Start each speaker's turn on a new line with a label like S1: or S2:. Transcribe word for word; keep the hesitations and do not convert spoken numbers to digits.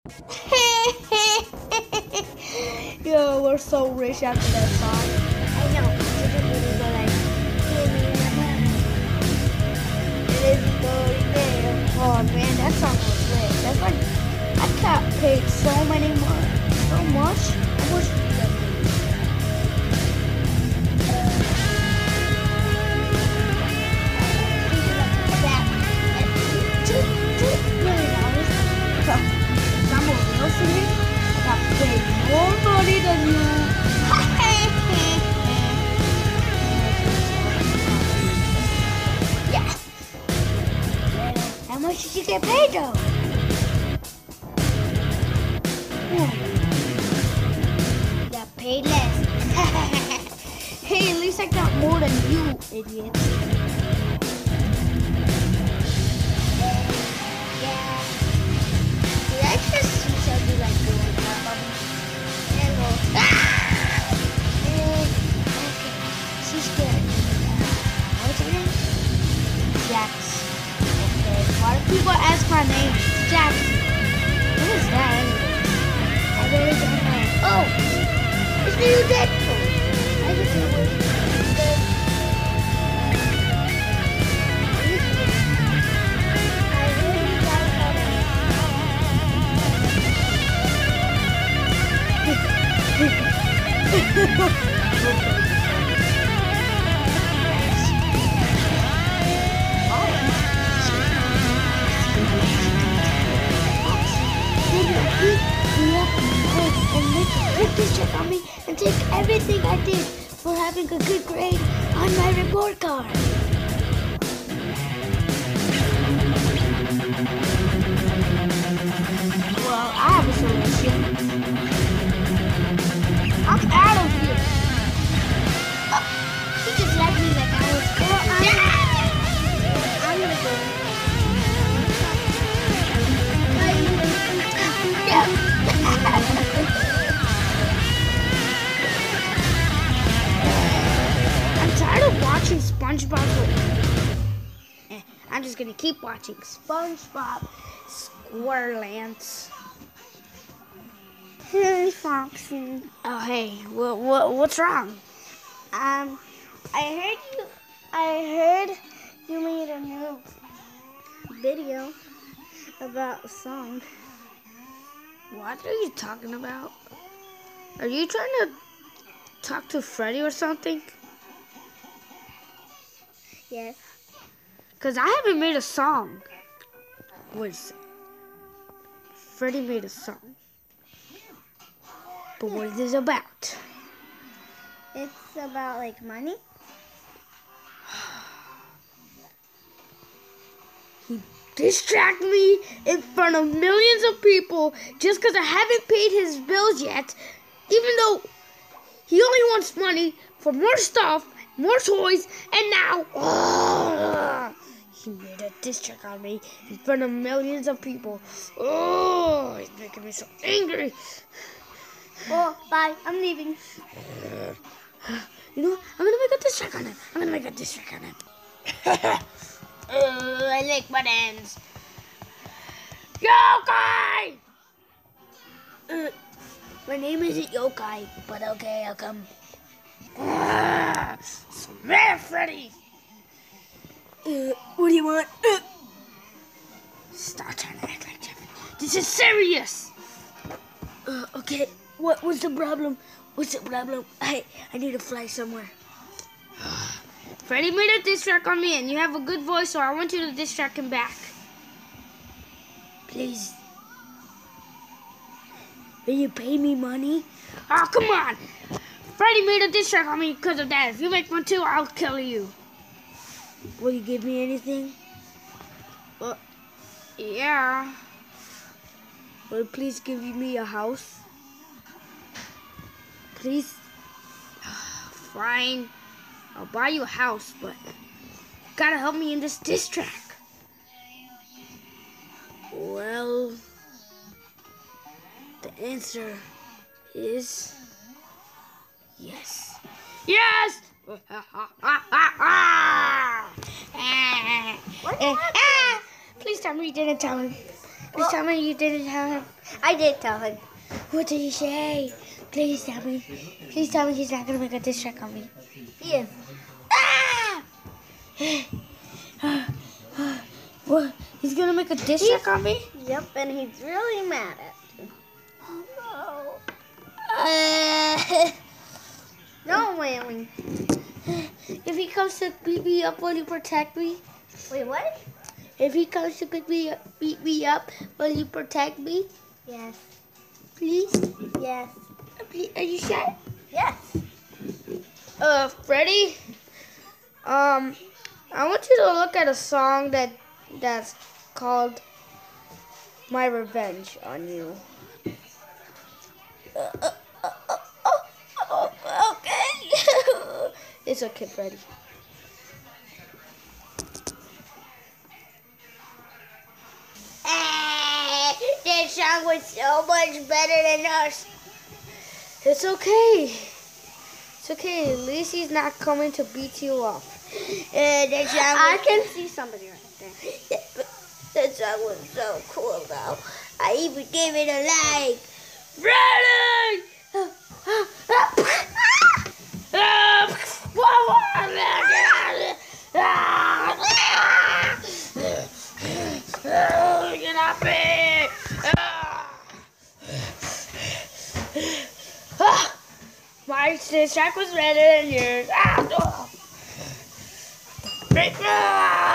S1: Yo, we're so rich after that song.
S2: I know. It's a really good, like, give me a man. It is going there.
S1: Oh man, that song was lit. That's like, I got paid so many money, so much. I wish we could.
S2: Two, two million dollars.
S1: I'm a real singer. I got paid more money than you.
S2: Yeah. How much did you get paid though?
S1: Yeah.
S2: You got paid less.
S1: Hey, at least I got more than you, idiot.
S2: Yeah. Did I just see something like doing that? And go, ah! And, okay. She's scared. What's her name?
S1: Jax. Okay. Why do people ask my name? Jax. What is that anyway?
S2: I really don't know. Oh! It's the new Deadpool. I just know what it's I really gotta and make a good district on me and take everything I did for having a good grade on my report card.
S1: Well, I have a solution. I'm out of here.
S2: Oh, he just left me like I was. Well, I'm, I'm gonna go.
S1: I'm tired of watching SpongeBob. Eh, I'm just gonna keep watching SpongeBob SquareLance.
S2: Hey, Foxy.
S1: Oh, hey, what, what, what's wrong?
S2: Um, I heard you. I heard you made a new video about a song.
S1: What are you talking about? Are you trying to talk to Freddy or something?
S2: Yes.
S1: Because I haven't made a song. Wait a second. Freddy made a song. But what is it about?
S2: It's about like money.
S1: He distract me in front of millions of people just because I haven't paid his bills yet, even though he only wants money for more stuff, more toys, and now uh, he made a diss track on me in front of millions of people. Oh, he's making me so angry.
S2: Oh, bye. I'm leaving.
S1: You know what? I'm gonna make a diss track on him. I'm gonna make a diss track on him.
S2: Oh, I like buttons.
S1: Yokai!
S2: Uh, my name isn't Yokai, but okay, I'll come.
S1: Ah, smash Freddy!
S2: Uh, what do you want? Uh,
S1: Stop trying to act like Jeff. This is serious!
S2: uh, okay, what was the problem? What's the problem? I I need to fly somewhere.
S1: Freddy made a diss track on me and you have a good voice, so I want you to diss track him back.
S2: Please. Will you pay me money?
S1: Oh, come on! Freddy made a diss track on me because of that. If you make one too, I'll kill you.
S2: Will you give me anything?
S1: Well, yeah.
S2: Will you please give me a house? Please?
S1: Fine. I'll buy you a house, but you gotta help me in this diss track.
S2: Well, the answer is yes.
S1: Yes! What
S2: Please tell me you didn't tell him. Please tell me you didn't tell him. I did tell him.
S1: What did he say? Please tell me. Please tell me he's not gonna make a diss track on me.
S2: He is.
S1: Ah! What? He's gonna make a diss track on me?
S2: Yep, and he's really mad at you.
S1: Oh
S2: no. No, Whaley.
S1: If he comes to beat me up, will you protect me?
S2: Wait, what?
S1: If he comes to beat me up, beat me up, will you protect me?
S2: Yes.
S1: Please?
S2: Yes.
S1: Are you sure?
S2: Yes.
S1: Uh, Freddie? Um, I want you to look at a song that that's called My Revenge on You. Uh, uh, uh, uh, uh, uh, okay. It's okay, Freddie.
S2: That song was so much better than us.
S1: It's okay. It's okay. At least he's not coming to beat you up.
S2: Uh, that song I can see somebody right there.
S1: Yeah, but that song was so cool, though. I even gave it a like. Freddie! Get off me! My diss track was better than yours. Ah, oh.